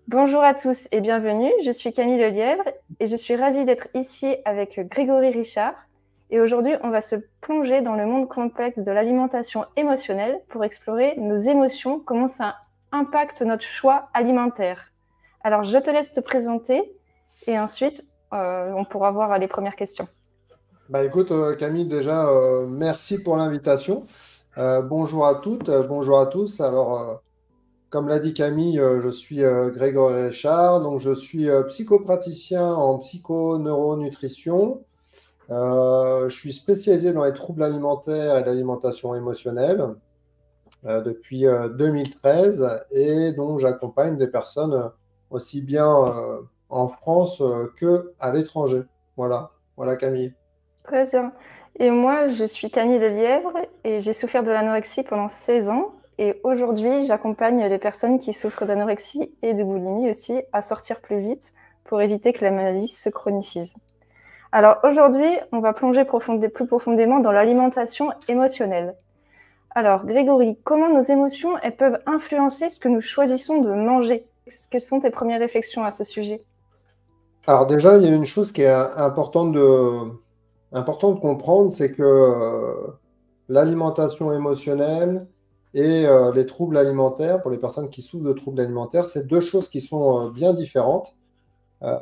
Bonjour à tous et bienvenue, je suis Camille Lelièvre et je suis ravie d'être ici avec Grégory Richard. Et aujourd'hui, on va se plonger dans le monde complexe de l'alimentation émotionnelle pour explorer nos émotions, comment ça impacte notre choix alimentaire. Alors, je te laisse te présenter et ensuite, on pourra voir les premières questions. Bah écoute, Camille, déjà, merci pour l'invitation. Bonjour à toutes, bonjour à tous. Alors, comme l'a dit Camille, je suis Grégory Richard, donc je suis psychopraticien en psychoneuronutrition. Je suis spécialisé dans les troubles alimentaires et l'alimentation émotionnelle depuis 2013 et donc j'accompagne des personnes aussi bien en France que à l'étranger. Voilà, voilà Camille. Très bien. Et moi, je suis Camille Lelièvre et j'ai souffert de l'anorexie pendant 16 ans. Et aujourd'hui, j'accompagne les personnes qui souffrent d'anorexie et de boulimie aussi à sortir plus vite pour éviter que la maladie se chronicise. Alors aujourd'hui, on va plonger plus profondément dans l'alimentation émotionnelle. Alors Grégory, comment nos émotions elles peuvent influencer ce que nous choisissons de manger? Quelles sont tes premières réflexions à ce sujet? Alors déjà, il y a une chose qui est important de comprendre, c'est que l'alimentation émotionnelle et les troubles alimentaires, pour les personnes qui souffrent de troubles alimentaires, c'est deux choses qui sont bien différentes. Euh,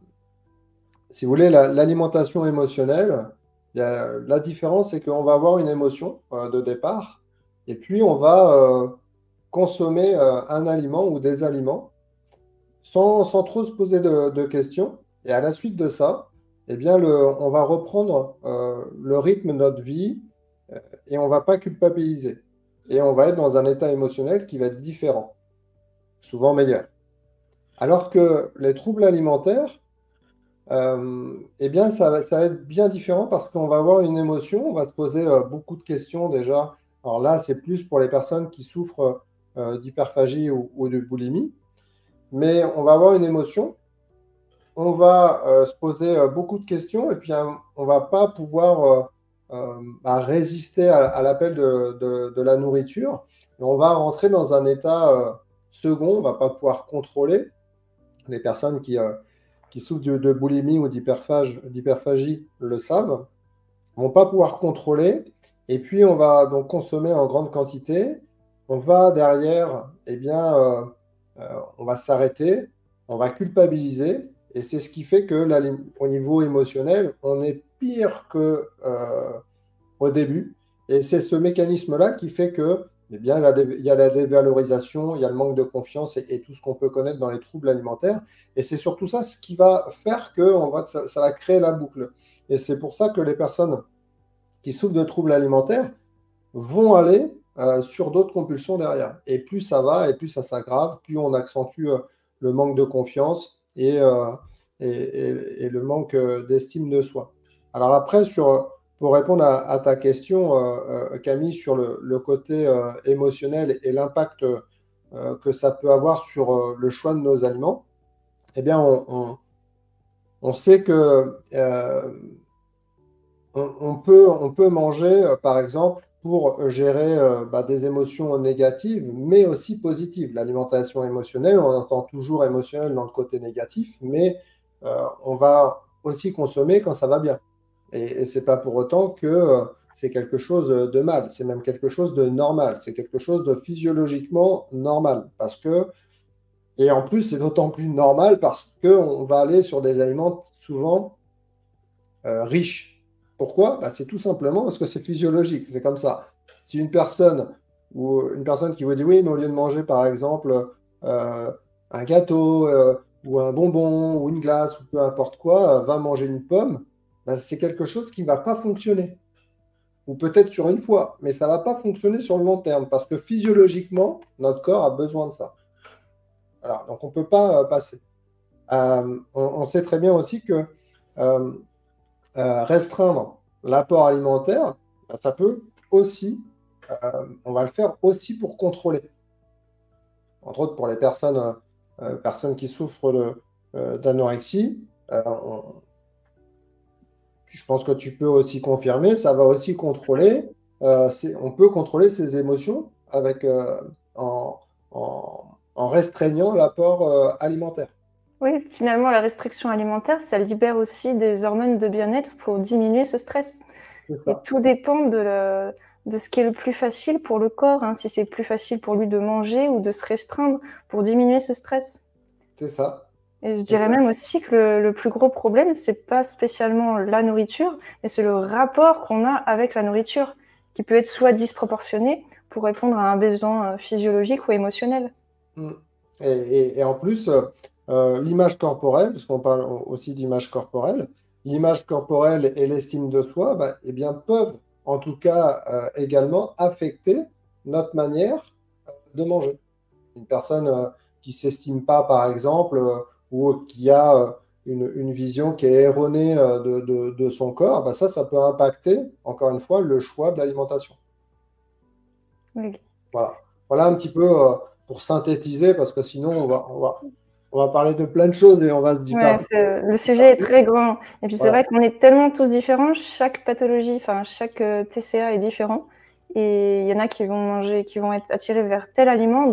Si vous voulez, l'alimentation émotionnelle, la différence, c'est qu'on va avoir une émotion de départ, et puis on va consommer un aliment ou des aliments sans trop se poser de questions. Et à la suite de ça, eh bien, on va reprendre le rythme de notre vie et on va pas culpabiliser. Et on va être dans un état émotionnel qui va être différent, souvent meilleur. Alors que les troubles alimentaires, eh bien, ça va être bien différent parce qu'on va avoir une émotion, on va se poser beaucoup de questions déjà. Alors là, c'est plus pour les personnes qui souffrent d'hyperphagie ou de boulimie, mais on va avoir une émotion, on va se poser beaucoup de questions et puis on va pas pouvoir résister à l'appel de la nourriture. Et on va rentrer dans un état second, on va pas pouvoir contrôler les personnes qui souffrent de boulimie ou d'hyperphagie le savent, vont pas pouvoir contrôler. Et puis on va donc consommer en grande quantité. On va derrière, eh bien, on va s'arrêter, on va culpabiliser. Et c'est ce qui fait que au niveau émotionnel, on est pire que au début. Et c'est ce mécanisme-là qui fait que, eh bien, il y a la dévalorisation, il y a le manque de confiance et tout ce qu'on peut connaître dans les troubles alimentaires. Et c'est surtout ça ce qui va faire que ça va créer la boucle. Et c'est pour ça que les personnes qui souffrent de troubles alimentaires vont aller sur d'autres compulsions derrière. Et plus ça va, et plus ça s'aggrave, plus on accentue le manque de confiance et le manque d'estime de soi. Alors après, pour répondre à ta question, Camille, sur le côté émotionnel et l'impact que ça peut avoir sur le choix de nos aliments, eh bien, on sait que on peut manger, par exemple, pour gérer des émotions négatives, mais aussi positives. L'alimentation émotionnelle, on entend toujours émotionnel dans le côté négatif, mais on va aussi consommer quand ça va bien. Et c'est pas pour autant que c'est quelque chose de mal, c'est même quelque chose de normal, c'est quelque chose de physiologiquement normal. Et en plus, c'est d'autant plus normal parce qu'on va aller sur des aliments souvent riche. Pourquoi? Bah, c'est tout simplement parce que c'est physiologique, c'est comme ça. Si une personne qui vous dit oui, mais au lieu de manger par exemple euh, un gâteau ou un bonbon ou une glace ou peu importe quoi, va manger une pomme, bah, c'est quelque chose qui ne va pas fonctionner. Ou peut-être sur une fois, mais ça ne va pas fonctionner sur le long terme parce que physiologiquement, notre corps a besoin de ça. Voilà, donc on ne peut pas passer. On sait très bien aussi que euh, restreindre l'apport alimentaire, ben, ça peut aussi, on va le faire aussi pour contrôler. Entre autres, pour les personnes qui souffrent d'anorexie, je pense que tu peux aussi confirmer, ça va aussi contrôler, on peut contrôler ses émotions en, en restreignant l'apport alimentaire. Oui, finalement, la restriction alimentaire, ça libère aussi des hormones de bien-être pour diminuer ce stress. C'est Et ça. tout dépend de ce qui est le plus facile pour le corps, hein, si c'est plus facile pour lui de manger ou de se restreindre pour diminuer ce stress. C'est ça. Et je dirais même aussi que le plus gros problème, c'est pas spécialement la nourriture, mais c'est le rapport qu'on a avec la nourriture, qui peut être soit disproportionné pour répondre à un besoin physiologique ou émotionnel. Mm. Et en plus, l'image corporelle, puisqu'on parle aussi d'image corporelle, l'image corporelle et l'estime de soi, bah, eh bien, peuvent en tout cas également affecter notre manière de manger. Une personne qui ne s'estime pas, par exemple, ou qui a une vision qui est erronée de son corps, bah ça peut impacter, encore une fois, le choix de l'alimentation. Oui. Voilà. Voilà un petit peu pour synthétiser, parce que sinon, on va parler de plein de choses et on va se Ouais, dire. le sujet est très grand. Et puis c'est Voilà. vrai qu'on est tellement tous différents, chaque pathologie, enfin chaque TCA est différent. Et il y en a qui vont manger, qui vont être attirés vers tel aliment,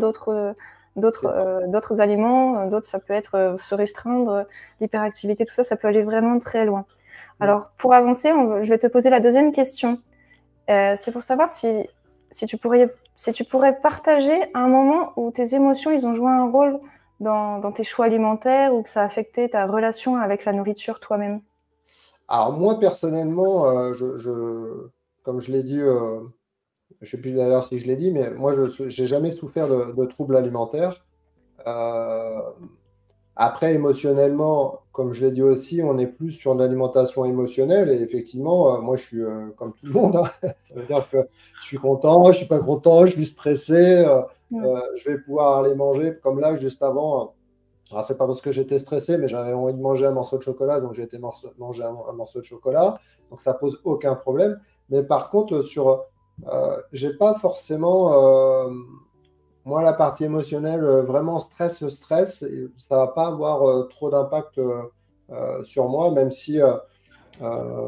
d'autres aliments, d'autres ça peut être se restreindre, l'hyperactivité, tout ça, ça peut aller vraiment très loin. Alors pour avancer, je vais te poser la deuxième question. C'est pour savoir si tu pourrais partager un moment où tes émotions, ils ont joué un rôle dans tes choix alimentaires ou que ça a affecté ta relation avec la nourriture toi-même. Alors moi, personnellement, comme je l'ai dit, je ne sais plus d'ailleurs si je l'ai dit, mais moi, je n'ai jamais souffert de troubles alimentaires. Euh, Après, émotionnellement, comme je l'ai dit aussi, on est plus sur de l'alimentation émotionnelle. Et effectivement, moi, je suis comme tout le monde, hein. Ça veut dire que je suis content, je suis pas content, je suis stressé. Ouais. Je vais pouvoir aller manger. Comme là, juste avant, alors c'est pas parce que j'étais stressé, mais j'avais envie de manger un morceau de chocolat, donc j'ai été manger un morceau de chocolat. Donc ça pose aucun problème. Mais par contre, j'ai pas forcément moi, la partie émotionnelle, vraiment stress, ça va pas avoir trop d'impact sur moi, même si euh,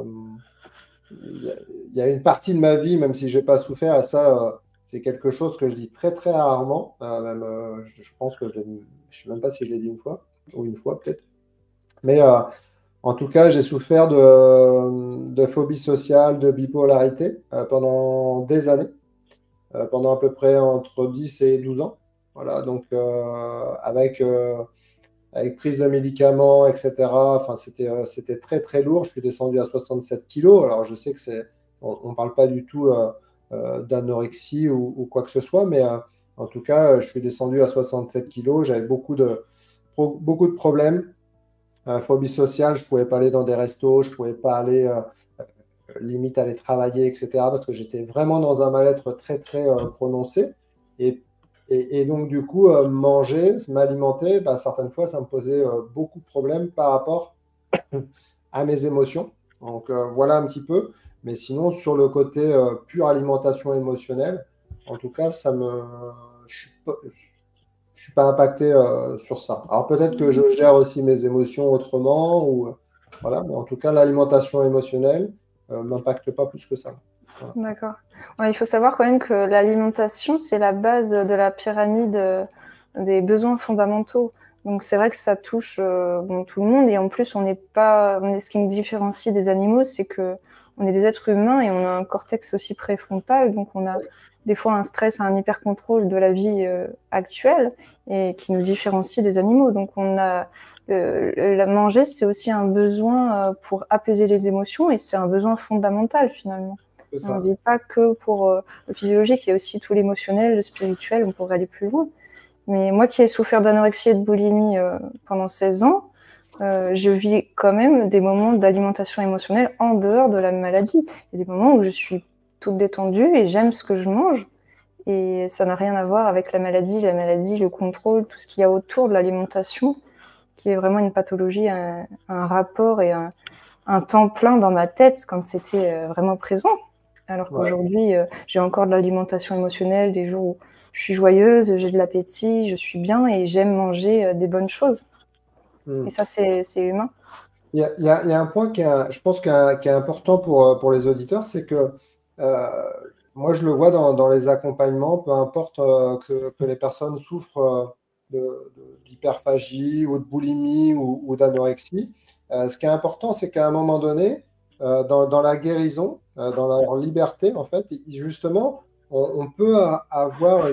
il y a une partie de ma vie, même si j'ai pas souffert, et ça, c'est quelque chose que je dis très très rarement. Même, je pense que je sais même pas si je l'ai dit une fois, ou une fois peut-être. Mais en tout cas, j'ai souffert de phobie sociale, de bipolarité pendant des années, pendant à peu près entre 10 et 12 ans. Voilà, donc avec prise de médicaments, etc. Enfin, c'était très très lourd. Je suis descendu à 67 kilos. Alors je sais que on parle pas du tout d'anorexie ou quoi que ce soit, mais en tout cas, je suis descendu à 67 kilos. J'avais beaucoup de problèmes. Phobie sociale, je pouvais pas aller dans des restos, je pouvais pas aller limite aller travailler, etc. Parce que j'étais vraiment dans un mal-être très, très prononcé. Et, et donc, du coup, manger, m'alimenter, bah, certaines fois, ça me posait beaucoup de problèmes par rapport à mes émotions. Donc, voilà un petit peu. Mais sinon, sur le côté pure alimentation émotionnelle, en tout cas, je suis pas impacté sur ça. Alors, peut-être que je gère aussi mes émotions autrement, ou, voilà, mais en tout cas, l'alimentation émotionnelle m'impacte pas plus que ça. Voilà. D'accord. Ouais, il faut savoir quand même que l'alimentation, c'est la base de la pyramide des besoins fondamentaux. Donc c'est vrai que ça touche bon, tout le monde et en plus ce qui nous différencie des animaux, c'est que on est des êtres humains et on a un cortex aussi préfrontal, donc on a des fois un stress, un hyper-contrôle de la vie actuelle et qui nous différencie des animaux. Donc on a la manger, c'est aussi un besoin pour apaiser les émotions et c'est un besoin fondamental finalement. C'est On ne ça. vit pas que pour le physiologique, il y a aussi tout l'émotionnel, le spirituel, on pourrait aller plus loin. Mais moi qui ai souffert d'anorexie et de boulimie pendant 16 ans, je vis quand même des moments d'alimentation émotionnelle en dehors de la maladie. Il y a des moments où je suis toute détendue et j'aime ce que je mange. Et ça n'a rien à voir avec la maladie, le contrôle, tout ce qu'il y a autour de l'alimentation, qui est vraiment une pathologie, un rapport et un temps plein dans ma tête quand c'était vraiment présent. Alors Ouais. qu'aujourd'hui, j'ai encore de l'alimentation émotionnelle, des jours où je suis joyeuse, j'ai de l'appétit, je suis bien et j'aime manger des bonnes choses. Mm. Et ça, c'est humain. Il y a un point je pense, qui est important pour les auditeurs, c'est que euh, moi, je le vois dans les accompagnements, peu importe que les personnes souffrent. d'hyperphagie ou de boulimie ou d'anorexie. Ce qui est important, c'est qu'à un moment donné, dans la guérison, dans leur liberté, en fait, justement, on peut avoir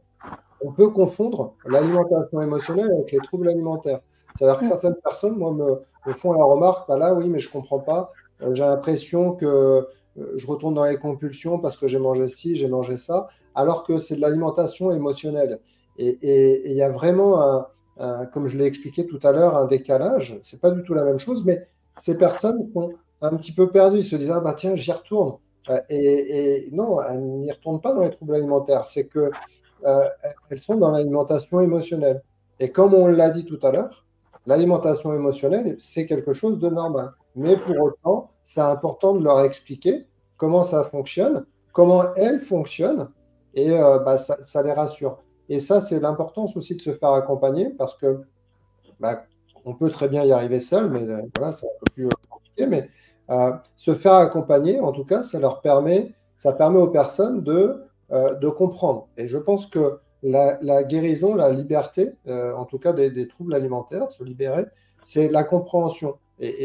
on peut confondre l'alimentation émotionnelle avec les troubles alimentaires. C'est-à-dire que Mm. certaines personnes, moi, me font la remarque, bah là, oui, mais je comprends pas. J'ai l'impression que je retourne dans les compulsions parce que j'ai mangé ci, j'ai mangé ça, alors que c'est de l'alimentation émotionnelle. Et il y a vraiment comme je l'ai expliqué tout à l'heure, un décalage. C'est pas du tout la même chose, mais ces personnes sont un petit peu perdues. Ils se disent, ah bah tiens, j'y retourne. Et non, elles n'y retournent pas dans les troubles alimentaires. C'est que euh, elles sont dans l'alimentation émotionnelle. Et comme on l'a dit tout à l'heure, l'alimentation émotionnelle, c'est quelque chose de normal. Mais pour autant, c'est important de leur expliquer comment ça fonctionne, comment elles fonctionnent, et bah, ça les rassure. Et ça, c'est l'importance aussi de se faire accompagner parce que bah, on peut très bien y arriver seul, mais voilà, c'est un peu plus compliqué. Mais se faire accompagner, en tout cas, ça permet aux personnes de comprendre. Et je pense que la guérison, la liberté, en tout cas des troubles alimentaires, de se libérer, c'est la compréhension.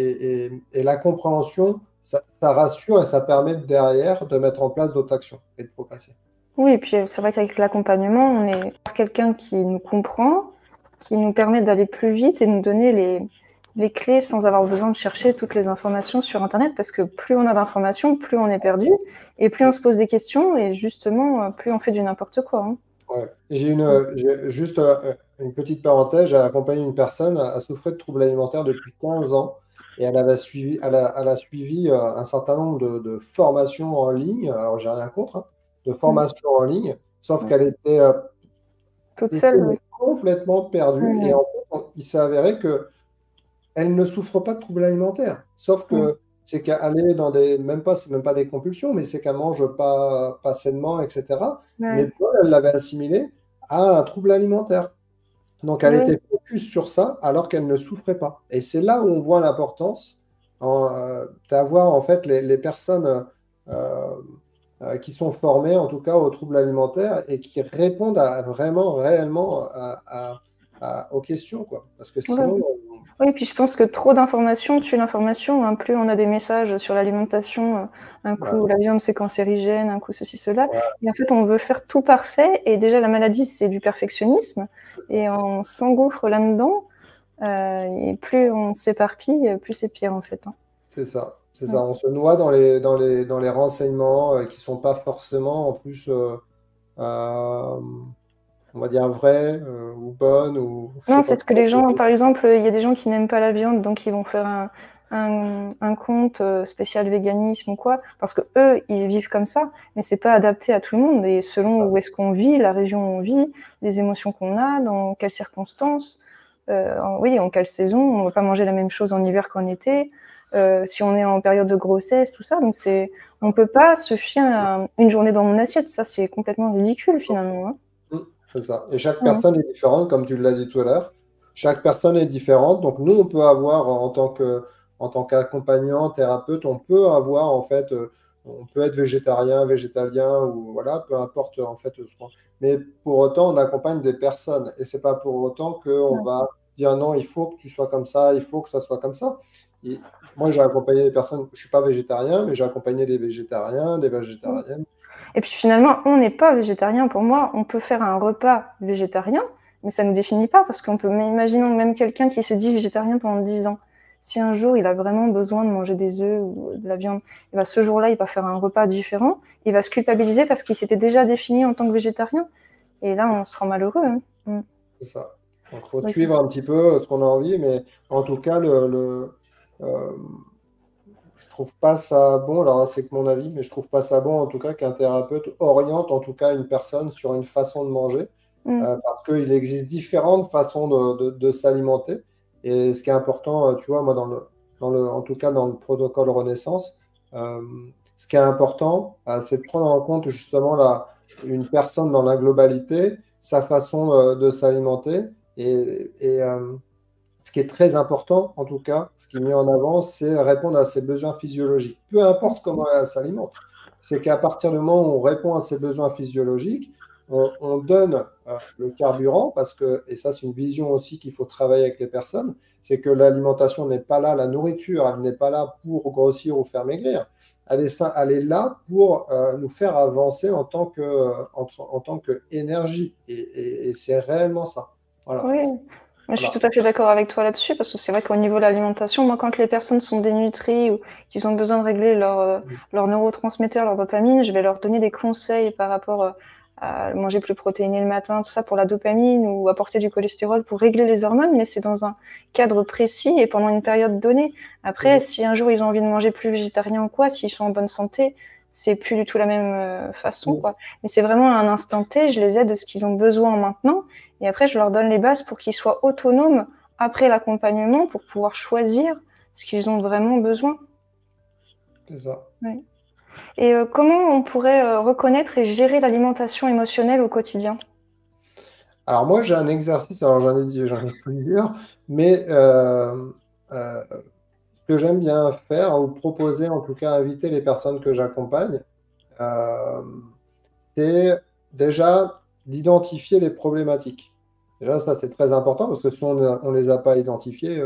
Et la compréhension, ça rassure et ça permet derrière de mettre en place d'autres actions et de progresser. Oui, et puis c'est vrai qu'avec l'accompagnement, on est quelqu'un qui nous comprend, qui nous permet d'aller plus vite et nous donner les clés sans avoir besoin de chercher toutes les informations sur Internet, parce que plus on a d'informations, plus on est perdu, et plus on se pose des questions, et justement, plus on fait du n'importe quoi. Hein. Ouais. J'ai juste une petite parenthèse. J'ai accompagné une personne à souffrir de troubles alimentaires depuis 15 ans et elle a suivi un certain nombre de formations en ligne. Alors, j'ai rien contre, hein, de Mm. formations en ligne, sauf Mm. qu'elle était Toute seule, oui. complètement perdue. Et Mm. en fait, il s'est avéré que elle ne souffre pas de troubles alimentaires. Sauf Mm. que c'est qu'elle est dans c'est même pas des compulsions, mais c'est qu'elle mange pas sainement, etc. Mais Ouais. Paul, elle l'avait assimilé à un trouble alimentaire. Donc elle Oui. était focus sur ça alors qu'elle ne souffrait pas. Et c'est là où on voit l'importance d'avoir en fait les personnes euh, qui sont formées en tout cas aux troubles alimentaires et qui répondent vraiment réellement aux questions, quoi. Parce que Ouais. sinon, Oui, puis je pense que trop d'informations tue l'information. Hein. Plus on a des messages sur l'alimentation, un voilà. coup la viande c'est cancérigène, un coup ceci, cela. Et en fait, on veut faire tout parfait. Et déjà, la maladie, c'est du perfectionnisme. Et on s'engouffre là-dedans. Et plus on s'éparpille, plus c'est pire en fait. Hein. C'est ça, c'est Ouais. ça. On se noie dans les renseignements qui sont pas forcément en plus, euh, on va dire, vraies ou bonnes ou je Non, sais pas c'est ce que les comment. gens, par exemple, il y a des gens qui n'aiment pas la viande, donc ils vont faire un compte spécial véganisme ou quoi, parce que eux, ils vivent comme ça, mais c'est pas adapté à tout le monde. Et selon où est-ce qu'on vit, la région où on vit, les émotions qu'on a, dans quelles circonstances, oui, en quelle saison, on va pas manger la même chose en hiver qu'en été. Si on est en période de grossesse, tout ça, donc on peut pas se fier à une journée dans mon assiette, ça c'est complètement ridicule finalement. Hein. C'est ça. Et chaque Ouais. personne est différente, comme tu l'as dit tout à l'heure. Chaque personne est différente. Donc nous, on peut avoir en tant qu'accompagnant, thérapeute, on peut avoir en fait, on peut être végétarien, végétalien ou voilà, peu importe en fait ce qu'on. Mais pour autant, on accompagne des personnes. Et c'est pas pour autant qu'on Ouais. va dire non, il faut que tu sois comme ça, il faut que ça soit comme ça. Et moi, j'ai accompagné des personnes, je suis pas végétarien, mais j'ai accompagné des végétariens, des végétariennes. Et puis finalement, on n'est pas végétarien. Pour moi, on peut faire un repas végétarien, mais ça ne nous définit pas, parce qu'on peut, imaginons même quelqu'un qui se dit végétarien pendant 10 ans. Si un jour il a vraiment besoin de manger des œufs ou de la viande, et ben ce jour-là, il va faire un repas différent, il va se culpabiliser parce qu'il s'était déjà défini en tant que végétarien. Et là, on se rend malheureux. Hein. Mm. C'est ça. Donc, il faut Oui, suivre un petit peu ce qu'on a envie, mais en tout cas, euh, je trouve pas ça bon. Alors, c'est que mon avis, mais je trouve pas ça bon, en tout cas, qu'un thérapeute oriente, en tout cas, une personne sur une façon de manger, mm. parce qu'il existe différentes façons de s'alimenter. Et ce qui est important, tu vois, moi, en tout cas, dans le protocole Renaissance, euh, ce qui est important, c'est de prendre en compte justement une personne dans la globalité, sa façon de s'alimenter. Ce qui est très important, en tout cas, ce qui est mis en avant, c'est répondre à ses besoins physiologiques. Peu importe comment elle s'alimente. C'est qu'à partir du moment où on répond à ses besoins physiologiques, on donne le carburant parce que, et ça c'est une vision aussi qu'il faut travailler avec les personnes, c'est que l'alimentation n'est pas là, la nourriture, elle n'est pas là pour grossir ou faire maigrir. Elle est là pour nous faire avancer en tant que énergie. Et c'est réellement ça. Voilà. Oui, moi, je suis Voilà. tout à fait d'accord avec toi là-dessus, parce que c'est vrai qu'au niveau de l'alimentation, moi, quand les personnes sont dénutries ou qu'ils ont besoin de régler leur neurotransmetteurs, leur dopamine, je vais leur donner des conseils par rapport à manger plus protéiné le matin, tout ça pour la dopamine, ou apporter du cholestérol pour régler les hormones, mais c'est dans un cadre précis et pendant une période donnée. Après, si un jour ils ont envie de manger plus végétarien ou quoi, s'ils sont en bonne santé, c'est plus du tout la même façon, quoi. Mais c'est vraiment à un instant T, je les aide de ce qu'ils ont besoin maintenant. Et après, je leur donne les bases pour qu'ils soient autonomes après l'accompagnement, pour pouvoir choisir ce qu'ils ont vraiment besoin. C'est ça. Oui. Et comment on pourrait reconnaître et gérer l'alimentation émotionnelle au quotidien? Alors moi, j'ai un exercice, alors j'en ai plusieurs, mais ce que j'aime bien faire, ou proposer, en tout cas, inviter les personnes que j'accompagne, euh, c'est déjà d'identifier les problématiques. Déjà, ça, c'est très important parce que si on ne les a pas identifiées,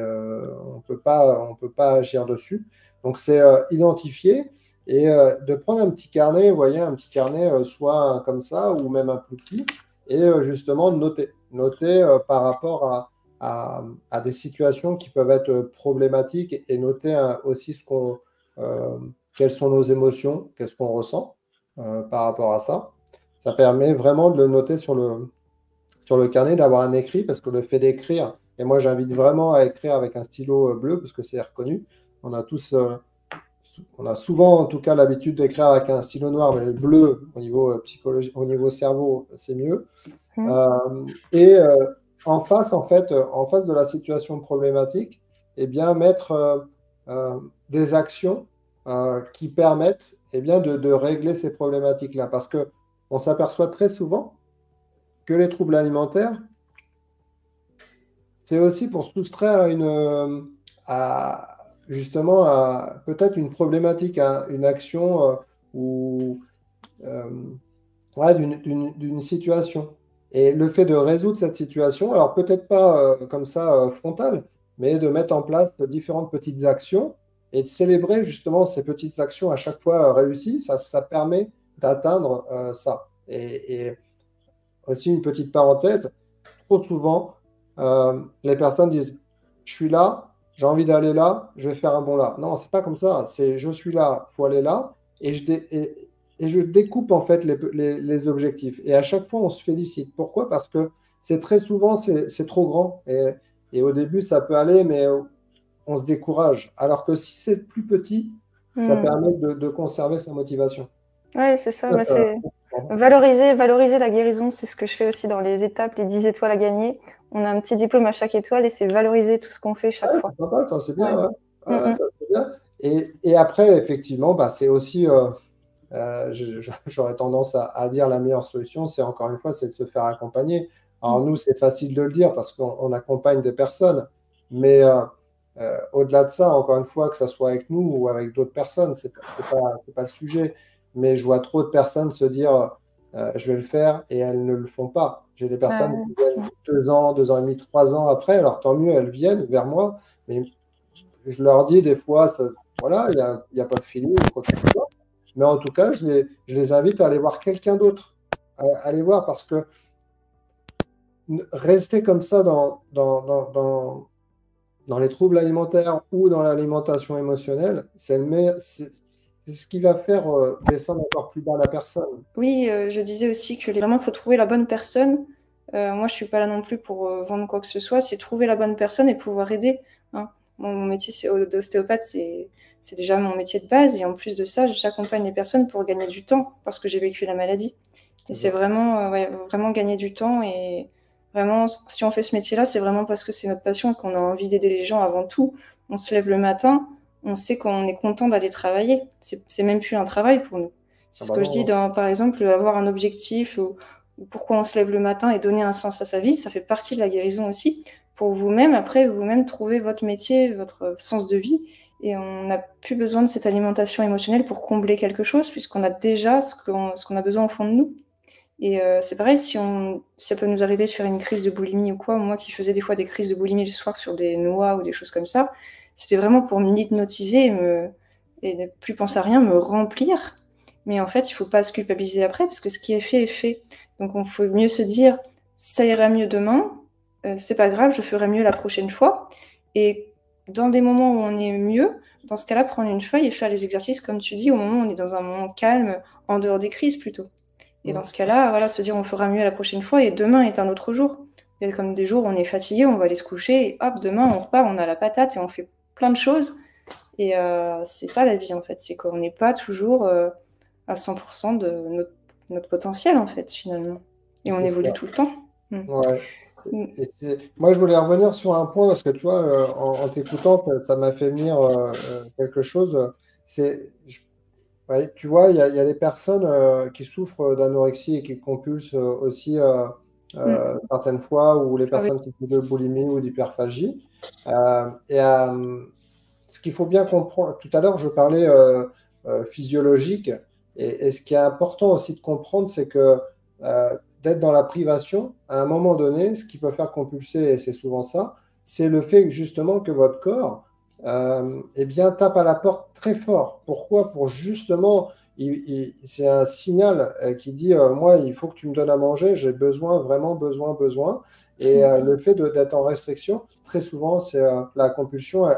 on peut pas agir dessus. Donc, c'est identifier et de prendre un petit carnet, vous voyez, un petit carnet, soit comme ça ou même un plus petit, et justement noter. Noter par rapport à des situations qui peuvent être problématiques et noter aussi euh, quelles sont nos émotions, qu'est-ce qu'on ressent par rapport à ça. Ça permet vraiment de le noter sur le carnet, d'avoir un écrit, parce que le fait d'écrire, et moi j'invite vraiment à écrire avec un stylo bleu, parce que c'est reconnu. On a tous, on a souvent en tout cas l'habitude d'écrire avec un stylo noir, mais le bleu au niveau psychologique, au niveau cerveau, c'est mieux. Mmh. Et en face, en fait, en face de la situation problématique, eh bien, mettre des actions qui permettent de régler ces problématiques-là. Parce que on s'aperçoit très souvent que les troubles alimentaires, c'est aussi pour se soustraire justement à peut-être une problématique, à une action ou euh, ouais, d'une situation. Et le fait de résoudre cette situation, alors peut-être pas comme ça frontal, mais de mettre en place différentes petites actions et de célébrer justement ces petites actions à chaque fois réussies, ça permet d'atteindre ça. Et aussi une petite parenthèse, trop souvent, les personnes disent, je suis là, j'ai envie d'aller là, je vais faire un bond là. Non, c'est pas comme ça. C'est je suis là, il faut aller là, et je découpe en fait les objectifs. Et à chaque fois, on se félicite. Pourquoi? Parce que c'est très souvent, c'est trop grand. Et au début, ça peut aller, mais on se décourage. Alors que si c'est plus petit, ça Mmh. permet de conserver sa motivation. Ouais, c'est ça. Ça, Bah, c'est valoriser la guérison, c'est ce que je fais aussi dans les étapes, les 10 étoiles à gagner. On a un petit diplôme à chaque étoile et c'est valoriser tout ce qu'on fait chaque Ouais, fois. c'est sympa, ça c'est Ouais. bien. Ouais. Mmh Ouais, mh. ça c'est bien. Et après, effectivement, bah, c'est aussi, j'aurais tendance à dire la meilleure solution, c'est encore une fois, c'est de se faire accompagner. Mmh. Alors nous, c'est facile de le dire parce qu'on accompagne des personnes, mais au-delà de ça, encore une fois, que ça soit avec nous ou avec d'autres personnes, c'est pas le sujet. Mais je vois trop de personnes se dire, je vais le faire et elles ne le font pas. J'ai des Bah, personnes qui viennent 2 ans, 2 ans et demi, 3 ans après, alors tant mieux, elles viennent vers moi, mais je leur dis des fois, voilà, il y a pas de feeling ou quoi que ce soit. Mais en tout cas, je les invite à aller voir quelqu'un d'autre. À aller voir parce que rester comme ça dans les troubles alimentaires ou dans l'alimentation émotionnelle, c'est ce qui va faire descendre encore plus bas la personne. oui, je disais aussi que vraiment, il faut trouver la bonne personne. Moi, je suis pas là non plus pour vendre quoi que ce soit. C'est trouver la bonne personne et pouvoir aider. Hein. Mon métier d'ostéopathe, c'est déjà mon métier de base. Et en plus de ça, j'accompagne les personnes pour gagner du temps parce que j'ai vécu la maladie. Et C'est c'est ça. vraiment, ouais, vraiment gagner du temps. Et vraiment, si on fait ce métier-là, c'est vraiment parce que c'est notre passion et qu'on a envie d'aider les gens avant tout. On se lève le matin, on sait qu'on est content d'aller travailler. C'est même plus un travail pour nous. C'est Ah ce bah que je dis non, dans, par exemple, avoir un objectif ou pourquoi on se lève le matin et donner un sens à sa vie, ça fait partie de la guérison aussi. Pour vous-même, après, vous-même trouver votre métier, votre sens de vie. Et on n'a plus besoin de cette alimentation émotionnelle pour combler quelque chose, puisqu'on a déjà ce qu'on a besoin au fond de nous. Et c'est pareil, si ça peut nous arriver de faire une crise de boulimie ou quoi, moi qui faisais des fois des crises de boulimie le soir sur des noix ou des choses comme ça, c'était vraiment pour m'hypnotiser et ne plus penser à rien, me remplir. Mais en fait, il faut pas se culpabiliser après parce que ce qui est fait est fait. Donc il faut mieux se dire, ça ira mieux demain, c'est pas grave, je ferai mieux la prochaine fois. Et dans des moments où on est mieux, dans ce cas-là, prendre une feuille et faire les exercices, comme tu dis, au moment où on est dans un moment calme, en dehors des crises plutôt. Et dans ce cas-là, voilà, se dire on fera mieux la prochaine fois et demain est un autre jour. Il y a comme des jours où on est fatigué, on va aller se coucher et hop, demain on repart, on a la patate et on fait plein de choses. Et c'est ça la vie en fait, c'est qu'on n'est pas toujours à 100% de notre potentiel en fait finalement. Et on C'est évolue ça. tout le temps. Ouais. Mm. Moi, je voulais revenir sur un point parce que tu vois, en t'écoutant, ça m'a fait venir quelque chose. C'est, je- ouais, tu vois, il y a des personnes qui souffrent d'anorexie et qui compulsent aussi Mm. certaines fois, ou les Ça arrive. personnes qui souffrent de boulimie ou d'hyperphagie. Et ce qu'il faut bien comprendre, tout à l'heure, je parlais physiologique, et ce qui est important aussi de comprendre, c'est que d'être dans la privation, à un moment donné, ce qui peut faire compulser, et c'est souvent ça, c'est le fait justement que votre corps eh bien, tape à la porte très fort. Pourquoi? Pour justement, c'est un signal qui dit, moi, il faut que tu me donnes à manger, j'ai besoin, vraiment besoin, besoin. Et Mm. le fait d'être en restriction, très souvent, c'est la compulsion,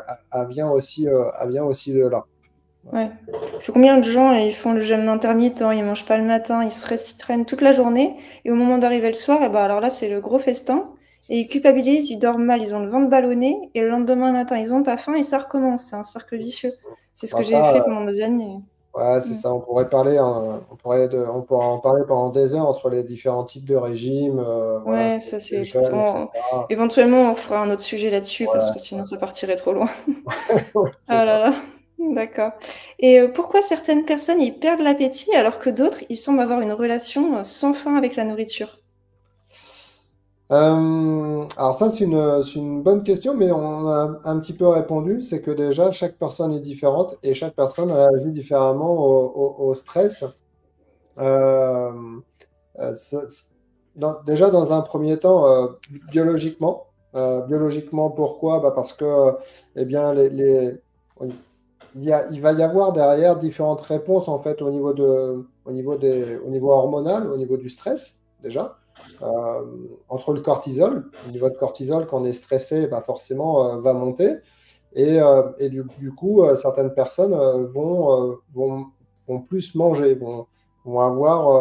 elle vient aussi de là. Ouais. C'est combien de gens ils font le jeûne intermittent, ils mangent pas le matin, ils se restreignent toute la journée, et au moment d'arriver le soir, et ben alors là c'est le gros festin, et ils culpabilisent, ils dorment mal, ils ont le ventre ballonné, et le lendemain matin ils ont pas faim et ça recommence, c'est un cercle vicieux. C'est ce Bah, que j'ai ça, fait pendant des années. ouais, c'est Mm. ça. On pourrait parler, hein, on pourrait en parler pendant des heures entre les différents types de régimes, voilà, Ouais, c'est ça le c'est. jeûne, etc. Éventuellement on fera un autre sujet là-dessus parce Voilà, que c'est sinon ça. ça partirait trop loin. Ouais, c'est Ah là ça. là, d'accord. Et pourquoi certaines personnes ils perdent l'appétit alors que d'autres ils semblent avoir une relation sans fin avec la nourriture? Alors ça, c'est une bonne question, mais on a un petit peu répondu. C'est que déjà, chaque personne est différente et chaque personne réagit différemment au stress. Euh, déjà, dans un premier temps, biologiquement. Biologiquement, pourquoi? Bah, parce que, eh bien, il va y avoir derrière différentes réponses en fait au niveau hormonal, au niveau du stress déjà. Euh, Entre le cortisol, le niveau de cortisol quand on est stressé, bah, forcément va monter. Et du coup, certaines personnes vont plus manger, vont avoir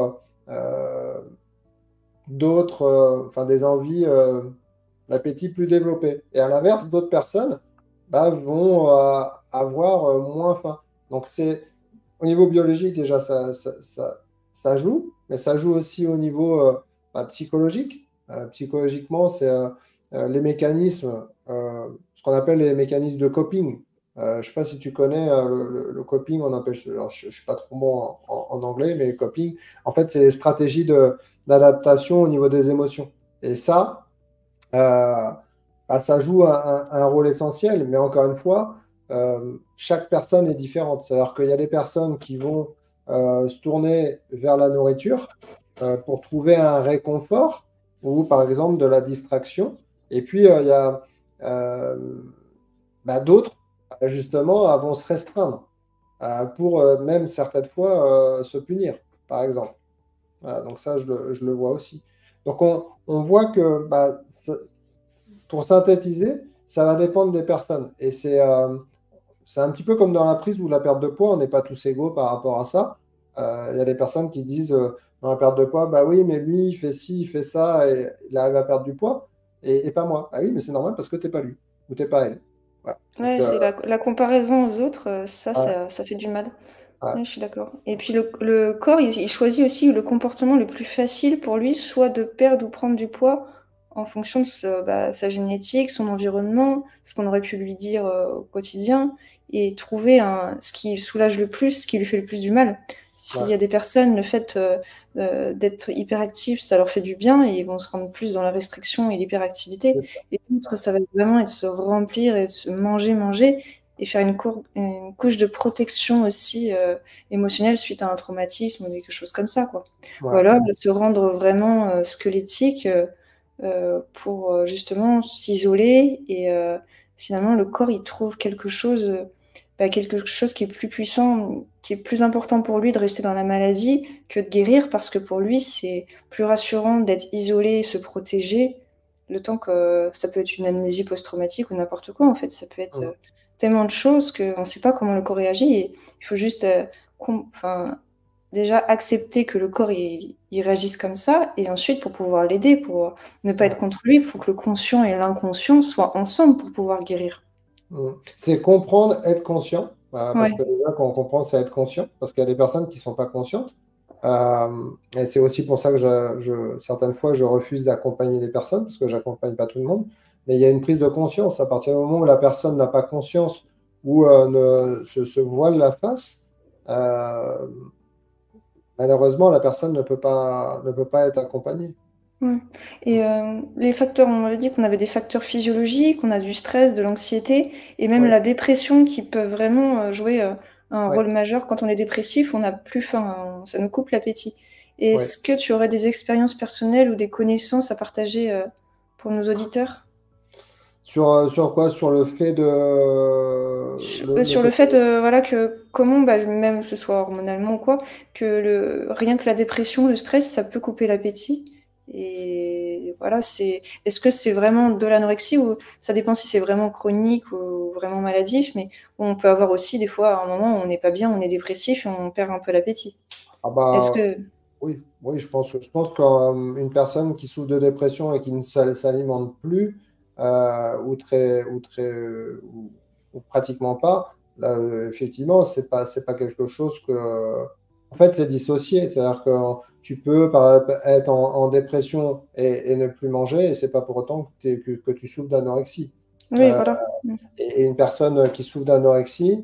d'autres, enfin des envies, l'appétit plus développé. Et à l'inverse, d'autres personnes bah, vont avoir moins faim. Donc c'est au niveau biologique déjà ça joue, mais ça joue aussi au niveau bah, psychologique. Psychologiquement, c'est les mécanismes, ce qu'on appelle les mécanismes de coping. Je ne sais pas si tu connais le coping, on appelle, alors, je ne suis pas trop bon en anglais, mais coping, en fait, c'est les stratégies d'adaptation au niveau des émotions. Et ça, bah, ça joue un rôle essentiel, mais encore une fois, chaque personne est différente. C'est-à-dire qu'il y a des personnes qui vont se tourner vers la nourriture pour trouver un réconfort ou par exemple de la distraction. Et puis il y a euh, bah, d'autres, justement, vont se restreindre pour même certaines fois se punir, par exemple. Voilà, donc ça, je le vois aussi. Donc on voit que bah, pour synthétiser, ça va dépendre des personnes. Et c'est un petit peu comme dans la prise ou la perte de poids, on n'est pas tous égaux par rapport à ça. Il y a des personnes qui disent dans la perte de poids, bah oui, mais lui, il fait ci, il fait ça, et il arrive à perdre du poids, et pas moi. Ah oui, mais c'est normal parce que t'es pas lui, ou t'es pas elle. Voilà. Donc, Ouais, c'est la comparaison aux autres, ouais, ça fait du mal. ouais, Ouais, je suis d'accord. Et puis le corps, il choisit aussi le comportement le plus facile pour lui, soit de perdre ou prendre du poids en fonction de sa génétique, son environnement, ce qu'on aurait pu lui dire au quotidien, et trouver ce qui le soulage le plus, ce qui lui fait le plus du mal. S'il ouais, y a des personnes, le fait d'être hyperactif, ça leur fait du bien, et ils vont se rendre plus dans la restriction et l'hyperactivité. c'est ça. Et d'autres, ça va vraiment être se remplir et se manger, manger. et faire une couche de protection aussi émotionnelle suite à un traumatisme ou quelque chose comme ça, quoi. Ou Ouais. alors se rendre vraiment squelettique pour justement s'isoler et finalement le corps il trouve quelque chose qui est plus puissant, qui est plus important pour lui de rester dans la maladie que de guérir, parce que pour lui c'est plus rassurant d'être isolé, se protéger, le temps que ça peut être une amnésie post-traumatique ou n'importe quoi en fait, ça peut être Mm. tellement de choses qu'on ne sait pas comment le corps réagit et il faut juste déjà accepter que le corps il réagisse comme ça, et ensuite pour pouvoir l'aider, pour ne pas être Ouais. contre lui, il faut que le conscient et l'inconscient soient ensemble pour pouvoir guérir. Mm. C'est comprendre, être conscient, parce Ouais, que déjà, quand on comprend, c'est être conscient, parce qu'il y a des personnes qui ne sont pas conscientes. Et c'est aussi pour ça que certaines fois, je refuse d'accompagner des personnes, parce que j'accompagne pas tout le monde. Mais il y a une prise de conscience. À partir du moment où la personne n'a pas conscience ou se voile la face, euh, malheureusement, la personne ne peut pas être accompagnée. ouais. Et les facteurs, on avait dit qu'on avait des facteurs physiologiques, on a du stress, de l'anxiété, et même Oui, la dépression qui peut vraiment jouer un oui, rôle majeur. Quand on est dépressif, on n'a plus faim, hein, ça nous coupe l'appétit. Et oui. est-ce que tu aurais des expériences personnelles ou des connaissances à partager pour nos auditeurs? Sur quoi? Sur le fait de le Sur le fait. fait, voilà, que comment, bah, même que ce soit hormonalement ou quoi, que rien que la dépression, le stress, ça peut couper l'appétit. Et voilà, est-ce que c'est vraiment de l'anorexie, ou ça dépend si c'est vraiment chronique ou vraiment maladif, mais on peut avoir aussi des fois, à un moment, où on n'est pas bien, on est dépressif et on perd un peu l'appétit. Ah Est-ce bah, que... oui, oui, je pense qu'une personne qui souffre de dépression et qui ne s'alimente plus, ou pratiquement pas, là, effectivement, c'est pas quelque chose en fait, c'est dissocié. C'est-à-dire que tu peux être en dépression et ne plus manger, et c'est pas pour autant que tu souffres d'anorexie. Oui, Euh, voilà. et une personne qui souffre d'anorexie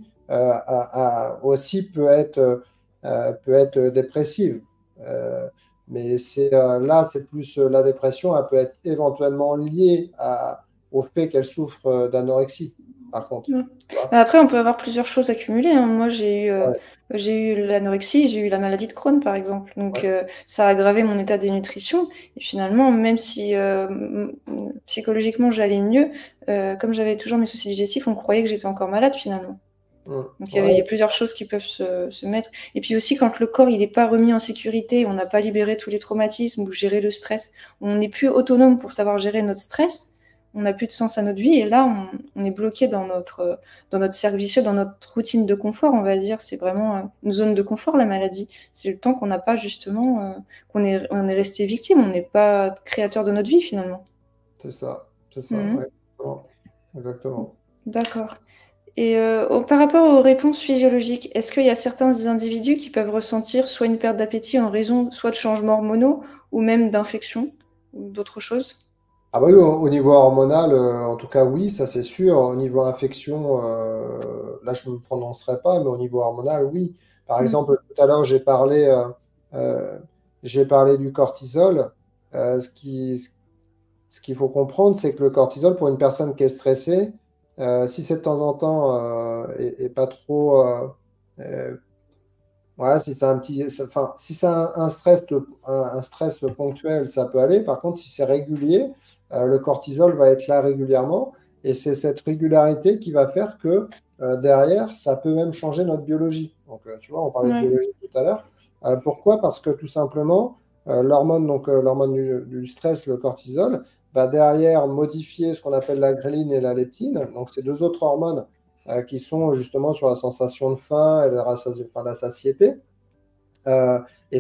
aussi peut être dépressive. Euh, mais là, c'est plus la dépression, elle peut être éventuellement liée au fait qu'elle souffre d'anorexie, par contre. Ouais. Tu vois. Bah, après, on peut avoir plusieurs choses accumulées, hein. Moi, Ouais, j'ai eu l'anorexie, j'ai eu la maladie de Crohn, par exemple. Donc, ouais, ça a aggravé mon état de dénutrition. Et finalement, même si psychologiquement j'allais mieux, comme j'avais toujours mes soucis digestifs, on croyait que j'étais encore malade finalement. Donc, il y a ouais, plusieurs choses qui peuvent se mettre. Et puis aussi, quand le corps il n'est pas remis en sécurité, on n'a pas libéré tous les traumatismes ou géré le stress, on n'est plus autonome pour savoir gérer notre stress, on n'a plus de sens à notre vie, et là, on est bloqué dans notre cercle vicieux, dans notre routine de confort, on va dire. C'est vraiment une zone de confort, la maladie. C'est le temps qu'on n'a pas justement, on est resté victime, on n'est pas créateur de notre vie finalement. c'est ça, Mhm. ouais, exactement. Exactement. D'accord. Et par rapport aux réponses physiologiques, est-ce qu'il y a certains individus qui peuvent ressentir soit une perte d'appétit en raison soit de changements hormonaux ou même d'infections ou d'autres choses? Ah bah oui, au niveau hormonal, en tout cas oui, ça c'est sûr. Au niveau infection, là je ne me prononcerai pas, mais au niveau hormonal, oui. Par Mm. exemple, tout à l'heure j'ai parlé du cortisol. Ce qu'il faut comprendre, c'est que le cortisol, pour une personne qui est stressée, si c'est de temps en temps et pas trop, euh, voilà, si c'est enfin, si c'est un stress ponctuel, ça peut aller. Par contre, si c'est régulier, le cortisol va être là régulièrement. Et c'est cette régularité qui va faire que derrière, ça peut même changer notre biologie. Donc, tu vois, on parlait de Ouais. biologie tout à l'heure. Pourquoi? Parce que tout simplement, l'hormone, donc l'hormone du stress, le cortisol, va derrière modifier ce qu'on appelle la ghrelin et la leptine. Donc, ces deux autres hormones qui sont justement sur la sensation de faim et la satiété. Euh, et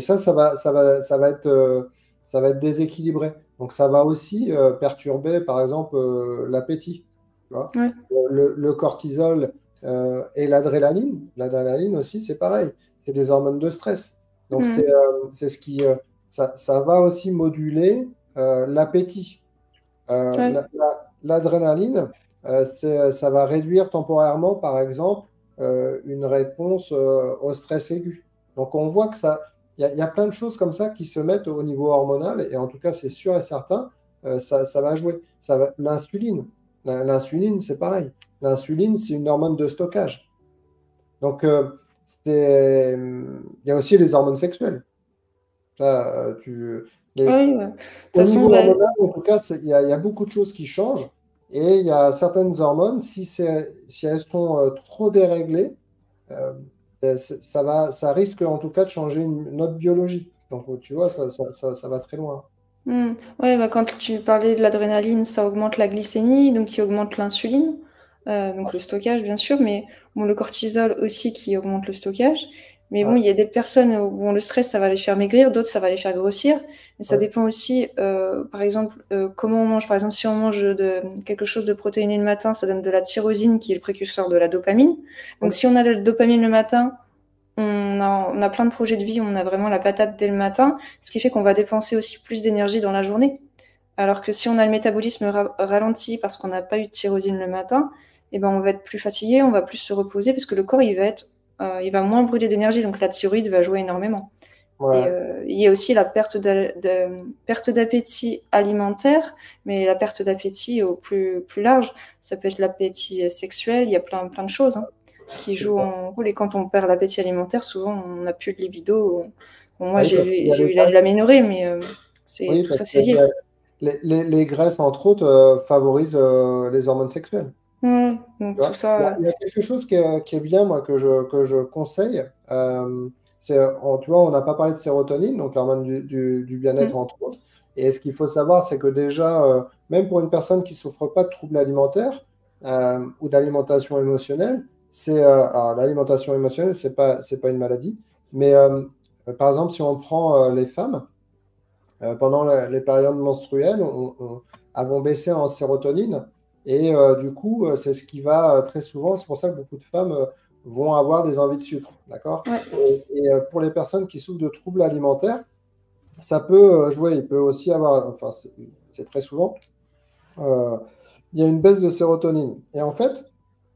ça va être déséquilibré. Donc, ça va aussi perturber, par exemple, l'appétit. Tu vois. Ouais. Le cortisol et l'adrénaline. L'adrénaline aussi, c'est pareil. C'est des hormones de stress. Donc, Mm. c'est ce qui, ça va aussi moduler l'appétit. Ouais. L'adrénaline, ça va réduire temporairement, par exemple, une réponse au stress aigu. Donc on voit que il y a plein de choses comme ça qui se mettent au niveau hormonal, et en tout cas, c'est sûr et certain, ça va jouer. L'insuline, c'est pareil. L'insuline, c'est une hormone de stockage. Donc, il y a aussi les hormones sexuelles. Ça, Oui, ouais. De toute au façon, niveau bah, hormonal, en tout cas, il y a beaucoup de choses qui changent. Et il y a certaines hormones, si elles sont trop déréglées, euh, ça risque en tout cas de changer notre biologie. Donc, tu vois, ça va très loin. Ouais, bah, quand tu parlais de l'adrénaline, ça augmente la glycémie, donc qui augmente l'insuline, donc le stockage bien sûr, mais bon, le cortisol aussi qui augmente le stockage. Mais bon, Ouais, il y a des personnes où bon, le stress, ça va les faire maigrir, d'autres, ça va les faire grossir. Et ça ouais, dépend aussi, par exemple, comment on mange. Par exemple, si on mange quelque chose de protéiné le matin, ça donne de la tyrosine qui est le précurseur de la dopamine. Donc ouais. si on a de la dopamine le matin, on a plein de projets de vie, on a vraiment la patate dès le matin, ce qui fait qu'on va dépenser aussi plus d'énergie dans la journée. Alors que si on a le métabolisme ralenti parce qu'on n'a pas eu de tyrosine le matin, eh ben on va être plus fatigué, on va plus se reposer parce que le corps il va moins brûler d'énergie, donc la thyroïde va jouer énormément. Et Ouais. il y a aussi la perte d'appétit alimentaire, mais la perte d'appétit au plus large, ça peut être l'appétit sexuel, il y a plein de choses qui jouent un rôle. Et quand on perd l'appétit alimentaire, souvent on n'a plus de libido. Bon, moi Oui, parce qu'il y a j'ai les eu graisses. l'aménorrhée, mais Oui, tout parce ça que c'est lié. les graisses, entre autres, favorisent les hormones sexuelles. Donc Tu tout vois, ça. il y a quelque chose qui est bien, moi, que je conseille. Tu vois, on n'a pas parlé de sérotonine, donc l'hormone du bien-être, Mm. entre autres. Et ce qu'il faut savoir, c'est que déjà, même pour une personne qui ne souffre pas de troubles alimentaires ou d'alimentation émotionnelle, alors, l'alimentation émotionnelle, c'est pas une maladie. Mais par exemple, si on prend les femmes, pendant les périodes menstruelles, elles vont baisser en sérotonine. Et du coup, c'est ce qui va très souvent, c'est pour ça que beaucoup de femmes vont avoir des envies de sucre. D'accord? Ouais. Et pour les personnes qui souffrent de troubles alimentaires, ça peut jouer. Il peut aussi avoir, enfin, c'est très souvent, euh, il y a une baisse de sérotonine. Et en fait,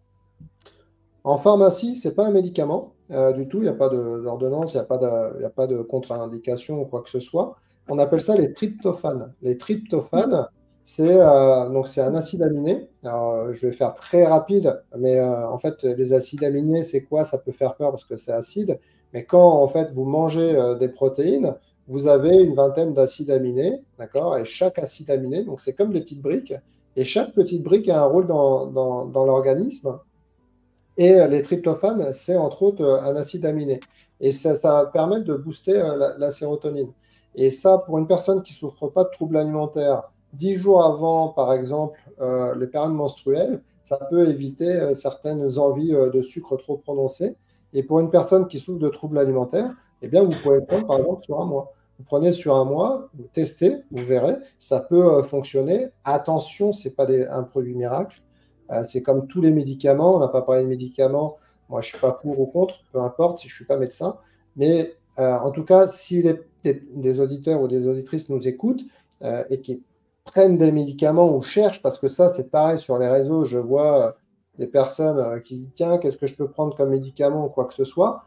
en pharmacie, c'est pas un médicament du tout. Il n'y a pas d'ordonnance, il y a pas de contre-indication ou quoi que ce soit. On appelle ça les tryptophanes. Les Mm. tryptophanes, donc c'est un acide aminé. Alors, je vais faire très rapide, mais en fait, les acides aminés, c'est quoi? Ça peut faire peur parce que c'est acide. Mais quand en fait vous mangez des protéines, vous avez une vingtaine d'acides aminés, d'accord? Et chaque acide aminé, donc c'est comme des petites briques, et chaque petite brique a un rôle dans l'organisme. Et les tryptophanes, c'est entre autres un acide aminé. Et ça va permettre de booster la sérotonine. Et ça, pour une personne qui ne souffre pas de troubles alimentaires, 10 jours avant, par exemple, les périodes menstruelles, ça peut éviter certaines envies de sucre trop prononcées. Et pour une personne qui souffre de troubles alimentaires, eh bien, vous pouvez le prendre, par exemple, sur un mois. Vous prenez sur un mois, vous testez, vous verrez, ça peut fonctionner. Attention, ce n'est pas un produit miracle. C'est comme tous les médicaments, on n'a pas parlé de médicaments, moi je ne suis pas pour ou contre, peu importe si je ne suis pas médecin, mais en tout cas, si des auditeurs ou des auditrices nous écoutent et qui prennent des médicaments ou cherchent, parce que ça c'est pareil sur les réseaux, je vois des personnes qui disent tiens, qu'est-ce que je peux prendre comme médicament ou quoi que ce soit.